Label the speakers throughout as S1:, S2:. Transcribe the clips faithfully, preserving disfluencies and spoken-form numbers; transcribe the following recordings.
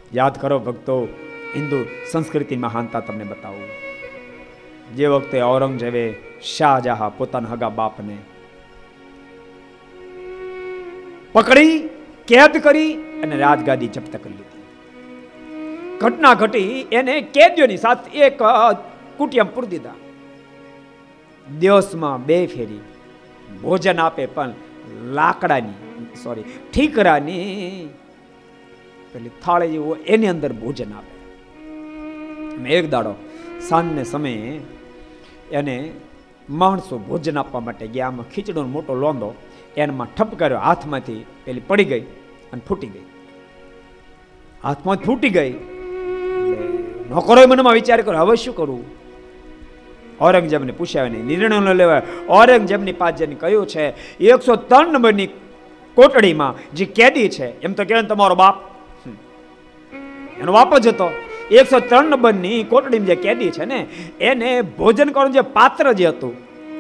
S1: યાદ કરો ભક્તો, હિન્દુ સંસ્કૃતિ મહાનતા તમને બતાવું. જે વખતે ઔરંગઝેબે શાહજહાં પોતાના હગા બાપને પકડી કેદ કરી અને રાજગાદી જપ્ત કરી લીધી. ઘટના ઘટી, એને કેદીઓની સાથે એક કુટિયામાં પૂરી દીધા. દિવસમાં બે ફેરી ભોજન આપે, પણ લાકડાની સોરી ઠીકરાની પેલી થાળી જેવું એની અંદર ભોજન આપે. એક દાડો સાંજને સમયે એને માણસો ભોજન આપવા માટે ગયા. આમાં ખીચડીનો મોટો લોંદો એનામાં ઠપ કર્યો, હાથમાંથી પેલી પડી ગઈ અને ફૂટી ગઈ. હાથમાં ફૂટી ગઈ. નોકરોએ મનમાં વિચાર કર્યો, હવે શું કરવું? ઔરંગઝેબને પૂછ્યા નહીં, નિર્ણય ન લેવાય. ઔરંગઝેબની પાસે જઈને કહ્યું છે, એકસો ત્રણ નંબરની કોટડીમાં જે કેદી છે, એમ તો કહેવાય તમારો બાપ, એનો બાપ જ હતો. એકસો ત્રણ નંબરની કોટડીમાં જે કેદી છે ને, એને ભોજન કરવાનું જે પાત્ર જે હતું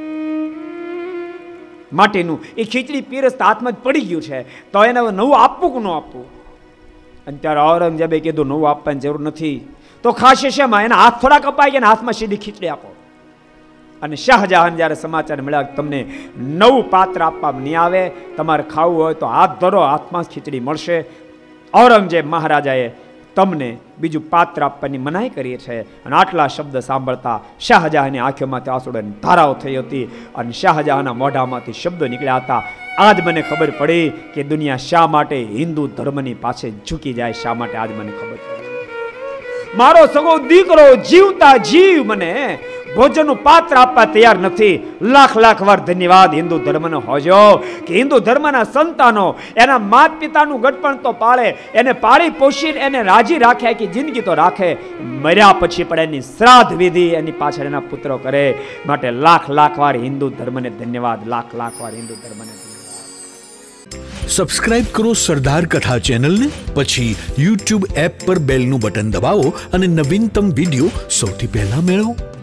S1: માટીનું, એ ખીચડી પીરસતા હાથમાં જ પડી ગયું છે, તો એને નવું આપવું કે ન આપવું? અને ત્યારે ઔરંગઝેબે કીધું, નવું આપવાની જરૂર નથી, તો ખાશે શેમાં? એના હાથ થોડા કપાય કે હાથમાં સીધી ખીચડી આપો. અને શાહજહાં જ્યારે સમાચાર મળ્યા તમને નવું પાત્ર આપવામાં નહીં આવે, તમારે ખાવું હોય તો હાથ ધરો, હાથમાં ખીચડી મળશે. ઔરંગઝેબ મહારાજાએ તમને બીજું પાત્ર આપવાની મનાઈ કરી છે. અને આટલા શબ્દ સાંભળતા શાહજહાંની આંખોમાંથી આંસુડાની ધારાઓ થઈ હતી અને શાહજહાંના મોઢામાંથી શબ્દો નીકળ્યા હતા. આજ મને ખબર પડી કે દુનિયા શા માટે હિન્દુ ધર્મની પાછળ ઝૂકી જાય, શા માટે આજ મને ખબર પડી. મારો સગો દીકરો જીવતા જીવ મને ભોજનનું પાત્ર આપવા તૈયાર નથી. લાખ લાખ વાર ધન્યવાદ હિન્દુ ધર્મનો હોજો કે હિન્દુ ધર્મના સંતાનો એના માત પિતાનું ગઢપણ તો પાળે, એને પાળી પોષીને એને રાજી રાખે કે જિંદગી તો રાખે, મર્યા પછી પણ એની શ્રાદ્ધ વિધિ એની પાછળ એના પુત્રો કરે. માટે લાખ લાખ વાર હિન્દુ ધર્મને ધન્યવાદ, લાખ લાખ વાર હિન્દુ ધર્મને ધન્યવાદ.
S2: સબસ્ક્રાઇબ કરો સરદાર કથા ચેનલને, પછી યુટ્યુબ એપ પર બેલનું બટન દબાવો અને નવીનતમ વિડીયો સૌથી પહેલા મેળવો.